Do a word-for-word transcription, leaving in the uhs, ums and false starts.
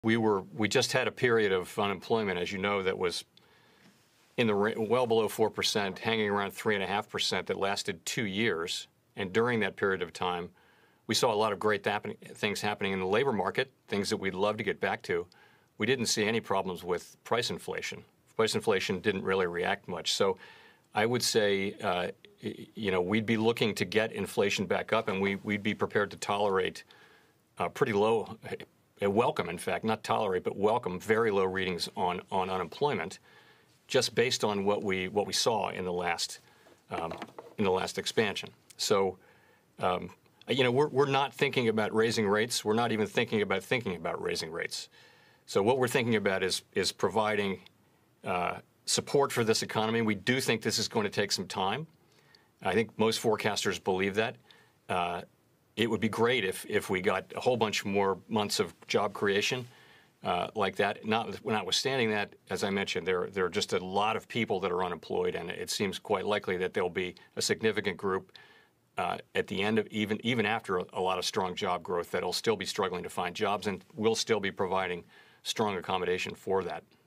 We were we just had a period of unemployment, as you know, that was in the well below four percent, hanging around three and a half percent, that lasted two years. And during that period of time, we saw a lot of great happen things happening in the labor market, things that we'd love to get back to. We didn't see any problems with price inflation. Price inflation didn't really react much. So I would say, uh, you know, we'd be looking to get inflation back up, and we, we'd be prepared to tolerate uh, pretty low, uh, welcome, in fact, not tolerate, but welcome very low readings on, on unemployment, just based on what we what we saw in the last um, in the last expansion. So, um, you know, we're we're not thinking about raising rates. We're not even thinking about thinking about raising rates. So what we're thinking about is is providing uh, support for this economy. We do think this is going to take some time. I think most forecasters believe that. Uh, it would be great if if we got a whole bunch more months of job creation uh, like that. Not, notwithstanding that, as I mentioned, there there are just a lot of people that are unemployed, and it seems quite likely that there'll be a significant group uh, at the end of even even after a, a lot of strong job growth that'll still be struggling to find jobs, and we'll still be providing strong accommodation for that.